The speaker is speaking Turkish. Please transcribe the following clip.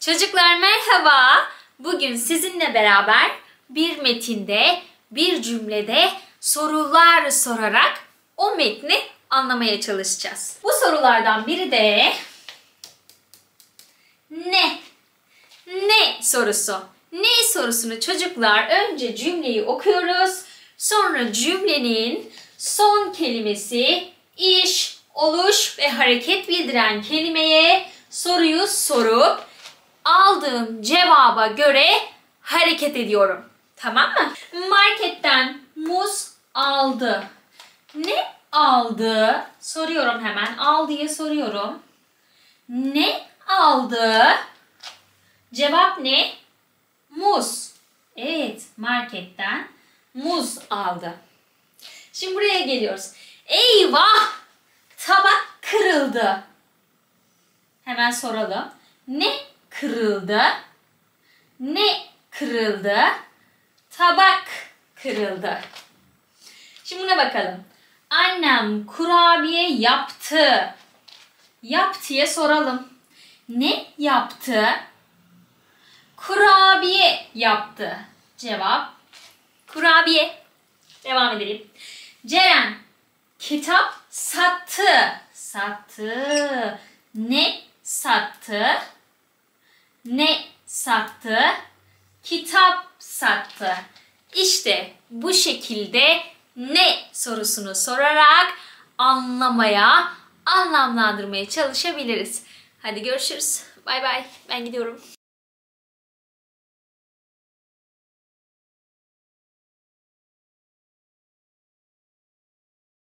Çocuklar merhaba. Bugün sizinle beraber bir metinde, bir cümlede sorular sorarak o metni anlamaya çalışacağız. Bu sorulardan biri de ne? Ne sorusu. Ne sorusunu çocuklar önce cümleyi okuyoruz. Sonra cümlenin son kelimesi iş, oluş ve hareket bildiren kelimeye soruyu sorup aldığım cevaba göre hareket ediyorum. Tamam mı? Marketten muz aldı. Ne aldı? Soruyorum hemen. Al diye soruyorum. Ne aldı? Cevap ne? Muz. Evet, marketten muz aldı. Şimdi buraya geliyoruz. Eyvah! Tabak kırıldı. Hemen soralım. Ne kırıldı? Ne kırıldı? Tabak kırıldı. Şimdi buna bakalım. Annem kurabiye yaptı. Yaptıya soralım. Ne yaptı? Kurabiye yaptı. Cevap kurabiye. Devam edelim. Ceren kitap sattı. Sattı. Ne sattı? Ne sattı? Kitap sattı. İşte bu şekilde ne sorusunu sorarak anlamaya, anlamlandırmaya çalışabiliriz. Hadi görüşürüz. Bay bay. Ben gidiyorum.